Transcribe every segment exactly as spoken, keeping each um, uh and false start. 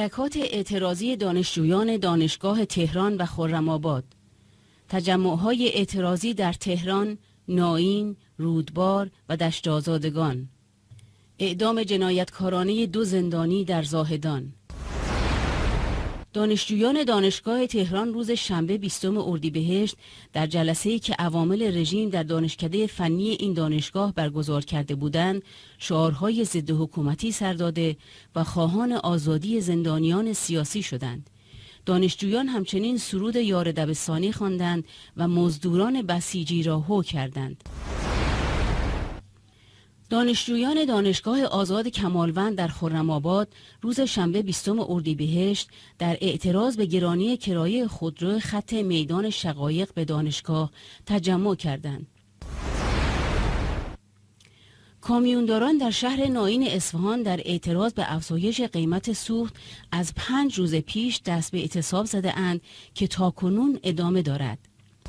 حرکات اعتراضی دانشجویان دانشگاه تهران و خرم‌آباد، تجمع‌های اعتراضی در تهران، نائین، رودبار و دشت آزادگان، اعدام جنایتکارانه دو زندانی در زاهدان. دانشجویان دانشگاه تهران روز شنبه بیستم اردیبهشت در جلسه‌ای که عوامل رژیم در دانشکده فنی این دانشگاه برگزار کرده بودند، شعارهای ضد حکومتی سر داده و خواهان آزادی زندانیان سیاسی شدند. دانشجویان همچنین سرود یار دبستانی خواندند و مزدوران بسیجی را هو کردند. دانشجویان دانشگاه آزاد کمالوند در خرم‌آباد روز شنبه بیستم اردیبهشت در اعتراض به گرانی کرایه خودرو خط میدان شقایق به دانشگاه تجمع کردند. کامیونداران در شهر نائین اصفهان در اعتراض به افزایش قیمت سوخت از پنج روز پیش دست به اعتصاب زده اند که تاکنون ادامه دارد.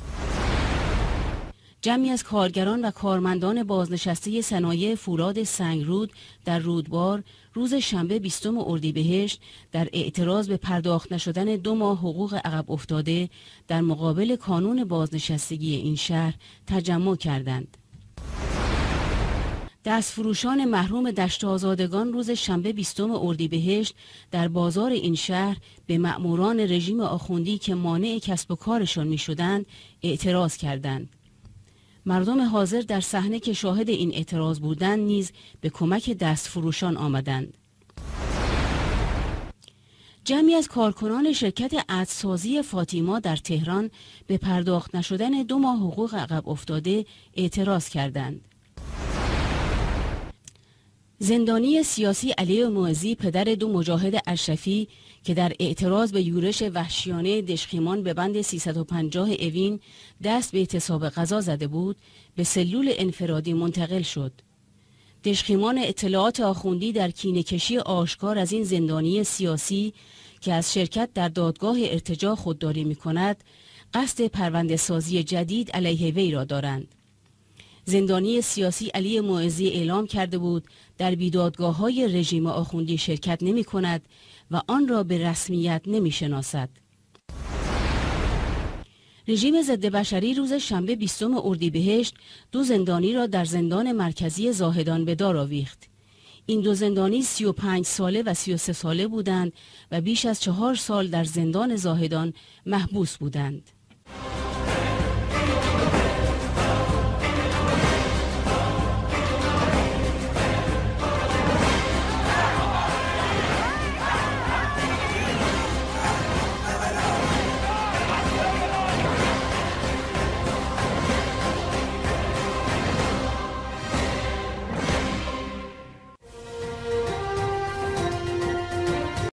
جمعی از کارگران و کارمندان بازنشسته صنایع فولاد سنگرود در رودبار روز شنبه بیستم اردیبهشت در اعتراض به پرداخت نشدن دو ماه حقوق عقب افتاده در مقابل کانون بازنشستگی این شهر تجمع کردند. دستفروشان محروم دشت آزادگان روز شنبه بیستم اردیبهشت در بازار این شهر به مأموران رژیم آخوندی که مانع کسب و کارشان می‌شدند اعتراض کردند. مردم حاضر در صحنه که شاهد این اعتراض بودند نیز به کمک دستفروشان آمدند. جمعی از کارکنان شرکت عطرسازی فاطیما در تهران به پرداخت نشدن دو ماه حقوق عقب افتاده اعتراض کردند. زندانی سیاسی علی معزی پدر دو مجاهد اشرفی که در اعتراض به یورش وحشیانه دشخیمان به بند سیصد و پنجاه اوین دست به اعتصاب غذا زده بود، به سلول انفرادی منتقل شد. دشخیمان اطلاعات آخوندی در کینه‌کشی آشکار از این زندانی سیاسی که از شرکت در دادگاه ارتجاع خودداری می‌کند، قصد پرونده سازی جدید علیه وی را دارند. زندانی سیاسی علی معزی اعلام کرده بود در بیدادگاه‌های رژیم آخوندی شرکت نمی کند و آن را به رسمیت نمی شناسد. رژیم ضد بشری روز شنبه بیستم اردیبهشت دو زندانی را در زندان مرکزی زاهدان به دار آویخت. این دو زندانی سی و پنج ساله و سی و سه ساله بودند و بیش از چهار سال در زندان زاهدان محبوس بودند.